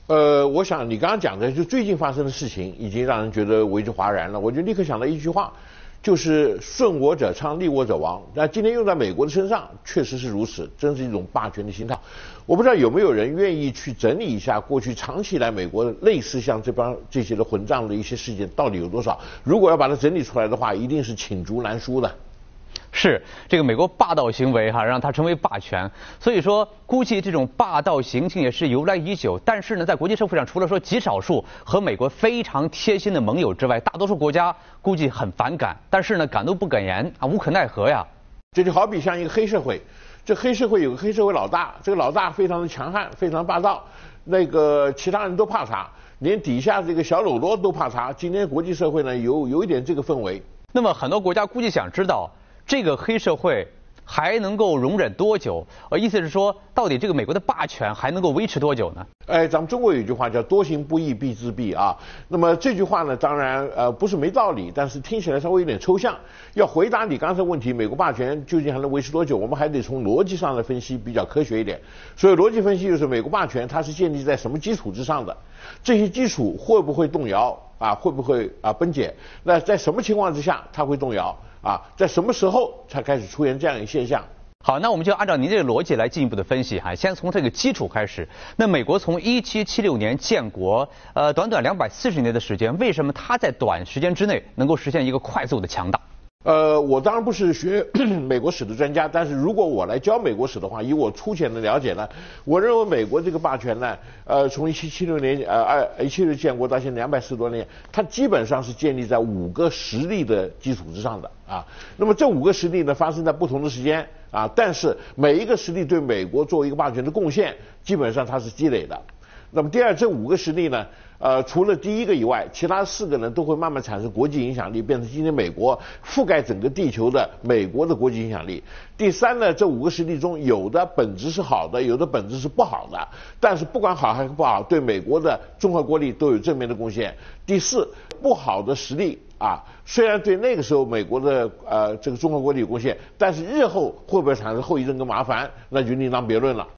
我想你刚刚讲的，就最近发生的事情，已经让人觉得为之哗然了。我就立刻想到一句话，就是顺我者昌，逆我者亡。那今天用在美国的身上，确实是如此，真是一种霸权的心态。我不知道有没有人愿意去整理一下过去长期以来美国类似像这些的混账的一些事件到底有多少？如果要把它整理出来的话，一定是罄竹难书的。 是这个美国霸道行为让它成为霸权，所以说估计这种霸道行径也是由来已久。但是呢，在国际社会上，除了说极少数和美国非常贴心的盟友之外，大多数国家估计很反感，但是呢，敢怒不敢言无可奈何呀。 这就好比像一个黑社会，这黑社会有个黑社会老大，这个老大非常的强悍，非常霸道，那个其他人都怕他，连底下这个小喽啰都怕他。今天国际社会呢，有一点这个氛围。 那么很多国家估计想知道，这个黑社会还能够容忍多久？意思是说，到底这个美国的霸权还能够维持多久呢？ 咱们中国有一句话叫"多行不义必自毙"啊。那么这句话呢，当然不是没道理，但是听起来稍微有点抽象。要回答你刚才问题，美国霸权究竟还能维持多久？我们还得从逻辑上来分析，比较科学一点。所以逻辑分析就是美国霸权它是建立在什么基础之上的？这些基础会不会动摇？会不会崩解？那在什么情况之下它会动摇？在什么时候才开始出现这样一个现象？ 好，那我们就按照您这个逻辑来进一步的分析先从这个基础开始。那美国从1776年建国，短短240年的时间，为什么它在短时间之内能够实现一个快速的强大？ 我当然不是学美国史的专家，但是如果我来教美国史的话，以我粗浅的了解呢，我认为美国这个霸权呢，从1776年1776建国到现在240多年，它基本上是建立在5个实例的基础之上的那么这5个实例呢，发生在不同的时间但是每一个实例对美国作为一个霸权的贡献，基本上它是积累的。那么第二，这5个实例呢，除了第一个以外，其他4个呢都会慢慢产生国际影响力，变成今天美国覆盖整个地球的美国的国际影响力。第三呢，这5个实例中有的本质是好的，有的本质是不好的，但是不管好还是不好，对美国的综合国力都有正面的贡献。第四，不好的实例虽然对那个时候美国的这个综合国力有贡献，但是日后会不会产生后遗症跟麻烦，那就另当别论了。